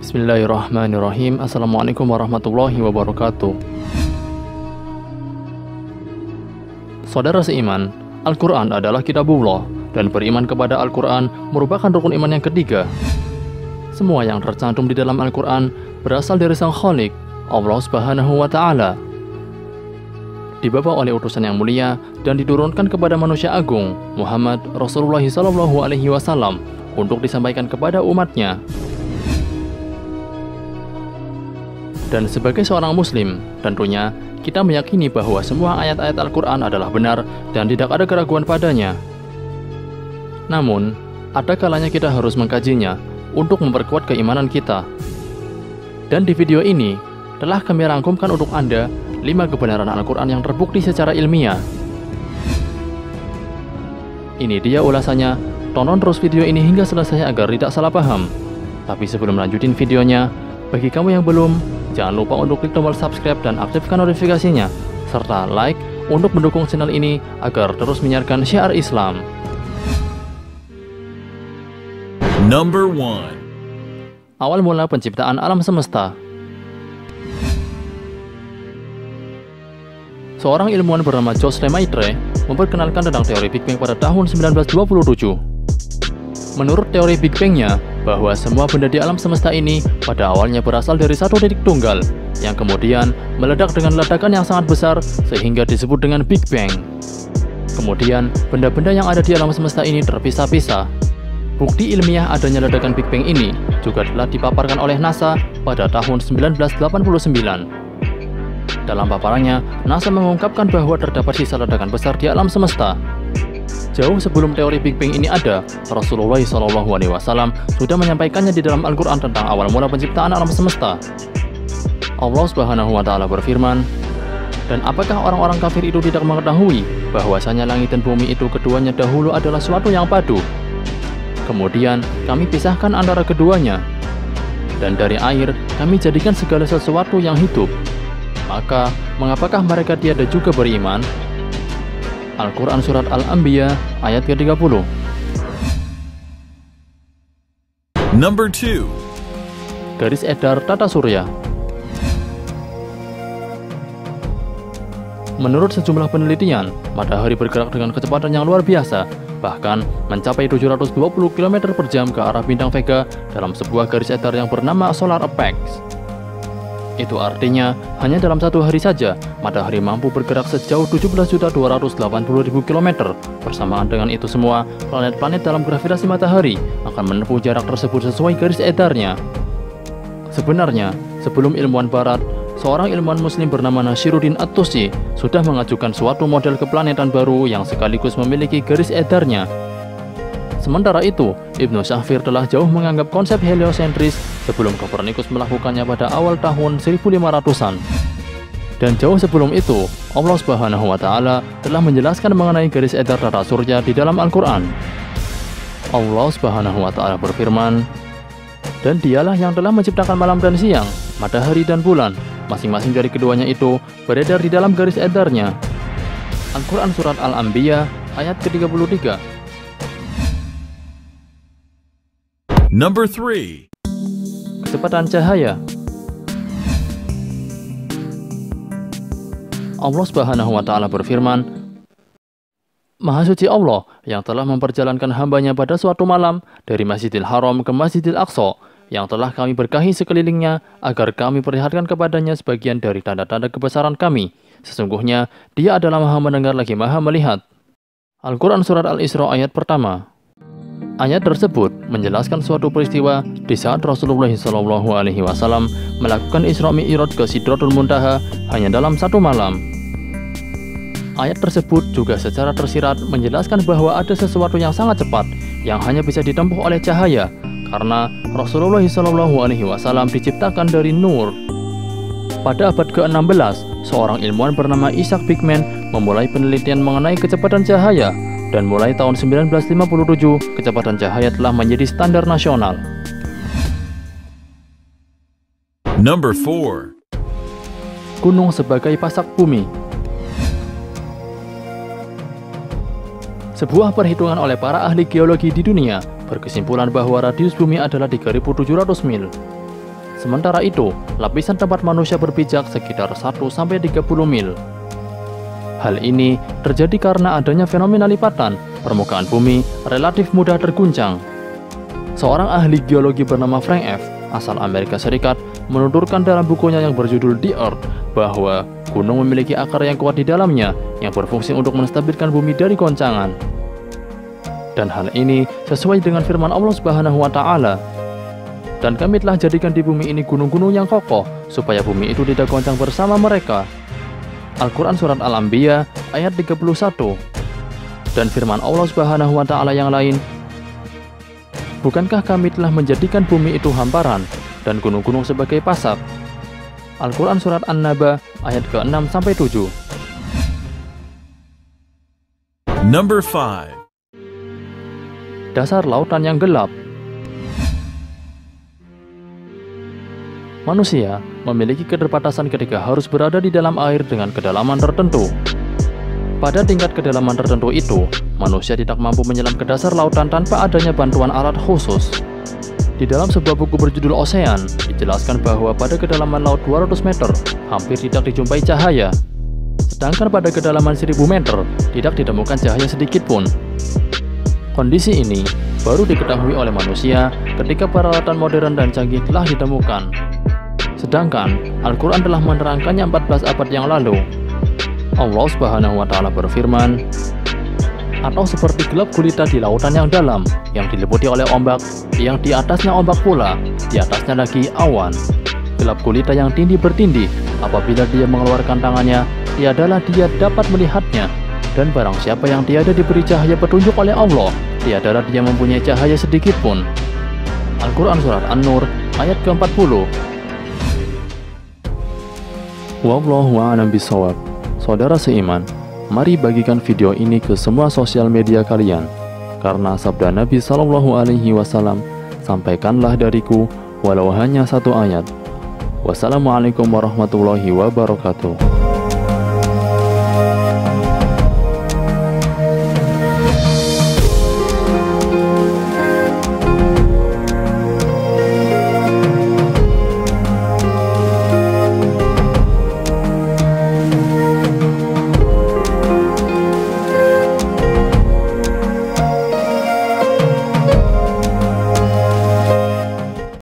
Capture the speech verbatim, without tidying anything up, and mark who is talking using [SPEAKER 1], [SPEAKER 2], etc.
[SPEAKER 1] Bismillahirrahmanirrahim. Assalamualaikum warahmatullahi wabarakatuh. Saudara seiman, Al-Quran adalah kitabullah, dan beriman kepada Al-Quran merupakan rukun iman yang ketiga. Semua yang tercantum di dalam Al-Quran berasal dari Sang Khalik, Allah Subhanahu wa Ta'ala. Dibawa oleh utusan yang mulia dan diturunkan kepada manusia agung, Muhammad Rasulullah shallallahu alaihi wasallam, untuk disampaikan kepada umatnya. Dan sebagai seorang muslim, tentunya kita meyakini bahwa semua ayat-ayat Al-Quran adalah benar dan tidak ada keraguan padanya. Namun, ada kalanya kita harus mengkajinya untuk memperkuat keimanan kita. Dan di video ini, telah kami rangkumkan untuk Anda lima kebenaran Al-Quran yang terbukti secara ilmiah. Ini dia ulasannya, tonton terus video ini hingga selesai agar tidak salah paham. Tapi sebelum lanjutin videonya, bagi kamu yang belum, jangan lupa untuk klik tombol subscribe dan aktifkan notifikasinya, serta like untuk mendukung channel ini agar terus menyiarkan syiar Islam.
[SPEAKER 2] Number one.
[SPEAKER 1] Awal mula penciptaan alam semesta. Seorang ilmuwan bernama George Lemaitre memperkenalkan tentang teori Big Bang pada tahun seribu sembilan ratus dua puluh tujuh. Menurut teori Big Bang-nya, bahwa semua benda di alam semesta ini pada awalnya berasal dari satu titik tunggal, yang kemudian meledak dengan ledakan yang sangat besar sehingga disebut dengan Big Bang. Kemudian, benda-benda yang ada di alam semesta ini terpisah-pisah. Bukti ilmiah adanya ledakan Big Bang ini juga telah dipaparkan oleh NASA pada tahun seribu sembilan ratus delapan puluh sembilan. Dalam paparannya, NASA mengungkapkan bahwa terdapat sisa ledakan besar di alam semesta. Jauh sebelum teori Big Bang ini ada, Rasulullah shallallahu alaihi wasallam sudah menyampaikannya di dalam Al-Quran tentang awal mula penciptaan alam semesta. Allah Subhanahu wa Ta'ala berfirman, "Dan apakah orang-orang kafir itu tidak mengetahui bahwasanya langit dan bumi itu keduanya dahulu adalah suatu yang padu? Kemudian kami pisahkan antara keduanya, dan dari air kami jadikan segala sesuatu yang hidup. Maka mengapakah mereka tiada juga beriman?" Al-Quran Surat Al-Anbiya ayat ke tiga puluh.
[SPEAKER 2] Number two.
[SPEAKER 1] Garis edar tata surya. Menurut sejumlah penelitian, matahari bergerak dengan kecepatan yang luar biasa, bahkan mencapai tujuh ratus dua puluh kilometer per jam ke arah bintang Vega dalam sebuah garis edar yang bernama solar apex. Itu artinya, hanya dalam satu hari saja, matahari mampu bergerak sejauh tujuh belas juta dua ratus delapan puluh ribu kilometer. Bersamaan dengan itu semua, planet-planet dalam gravitasi matahari akan menempuh jarak tersebut sesuai garis edarnya. Sebenarnya, sebelum ilmuwan barat, seorang ilmuwan muslim bernama Nashiruddin At-Tusi sudah mengajukan suatu model keplanetan baru yang sekaligus memiliki garis edarnya. Sementara itu, Ibnu Shafir telah jauh menganggap konsep heliosentris sebelum Copernicus melakukannya pada awal tahun seribu lima ratusan. Dan jauh sebelum itu, Allah Subhanahu wa Ta'ala telah menjelaskan mengenai garis edar tata surya di dalam Al-Quran. Allah Subhanahu wa Ta'ala berfirman, "Dan dialah yang telah menciptakan malam dan siang, matahari dan bulan, masing-masing dari keduanya itu beredar di dalam garis edarnya." Al-Quran Surat Al-Anbiya ayat ke tiga puluh tiga.
[SPEAKER 2] Number three.
[SPEAKER 1] Kecepatan cahaya. Allah Subhanahu wa Ta'ala berfirman, "Maha suci Allah yang telah memperjalankan hambanya pada suatu malam dari Masjidil Haram ke Masjidil Aqsa, yang telah kami berkahi sekelilingnya agar kami perlihatkan kepadanya sebagian dari tanda-tanda kebesaran kami. Sesungguhnya dia adalah Maha mendengar lagi Maha melihat." Al-Quran Surat Al-Isra ayat pertama. Ayat tersebut menjelaskan suatu peristiwa di saat Rasulullah shallallahu alaihi wasallam melakukan Isra Mi'raj ke Sidratul Muntaha hanya dalam satu malam. Ayat tersebut juga secara tersirat menjelaskan bahwa ada sesuatu yang sangat cepat yang hanya bisa ditempuh oleh cahaya, karena Rasulullah shallallahu alaihi wasallam diciptakan dari nur. Pada abad ke enam belas, seorang ilmuwan bernama Isaac Bigman memulai penelitian mengenai kecepatan cahaya. Dan mulai tahun seribu sembilan ratus lima puluh tujuh, kecepatan cahaya telah menjadi standar nasional.
[SPEAKER 2] Number four.
[SPEAKER 1] Gunung sebagai pasak bumi. Sebuah perhitungan oleh para ahli geologi di dunia berkesimpulan bahwa radius bumi adalah tiga ribu tujuh ratus mil. Sementara itu, lapisan tempat manusia berpijak sekitar satu sampai tiga puluh mil. Hal ini terjadi karena adanya fenomena lipatan permukaan bumi relatif mudah terguncang. Seorang ahli geologi bernama Frank F. asal Amerika Serikat menuturkan dalam bukunya yang berjudul The Earth bahwa gunung memiliki akar yang kuat di dalamnya yang berfungsi untuk menstabilkan bumi dari goncangan. Dan hal ini sesuai dengan firman Allah Subhanahu wa taala. Dan kami telah jadikan di bumi ini gunung-gunung yang kokoh supaya bumi itu tidak goncang bersama mereka. Al-Quran Surat Al-Anbiya ayat tiga puluh satu. Dan firman Allah Subhanahu wa taala yang lain, bukankah kami telah menjadikan bumi itu hamparan dan gunung-gunung sebagai pasak? Al-Quran Surat An-Naba ayat ke enam sampai tujuh.
[SPEAKER 2] Number five.
[SPEAKER 1] Dasar lautan yang gelap. Manusia memiliki keterbatasan ketika harus berada di dalam air dengan kedalaman tertentu. Pada tingkat kedalaman tertentu itu, manusia tidak mampu menyelam ke dasar lautan tanpa adanya bantuan alat khusus. Di dalam sebuah buku berjudul Ocean, dijelaskan bahwa pada kedalaman laut dua ratus meter, hampir tidak dijumpai cahaya. Sedangkan pada kedalaman seribu meter, tidak ditemukan cahaya sedikit pun. Kondisi ini baru diketahui oleh manusia ketika peralatan modern dan canggih telah ditemukan. Sedangkan Al-Quran telah menerangkannya empat belas abad yang lalu. Allah Subhanahu wa taala berfirman, atau seperti gelap gulita di lautan yang dalam, yang diliputi oleh ombak, yang di atasnya ombak pula, di atasnya lagi awan. Gelap gulita yang tindih bertindih, apabila dia mengeluarkan tangannya, tiadalah dia dapat melihatnya. Dan barang siapa yang tiada diberi cahaya petunjuk oleh Allah, tiadalah dia mempunyai cahaya sedikit pun. Al-Quran Surat An-Nur ayat ke empat puluh. Wallahu a'lam bishawab. Saudara seiman, mari bagikan video ini ke semua sosial media kalian, karena sabda Nabi Shallallahu Alaihi Wasallam, sampaikanlah dariku walau hanya satu ayat. Wassalamualaikum warahmatullahi wabarakatuh.